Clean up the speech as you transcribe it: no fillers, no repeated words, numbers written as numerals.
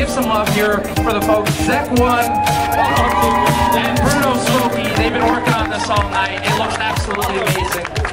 give some love here for the folks, ZEKONE and Bruno, Smoky. They've been working on this all night. It looks absolutely amazing.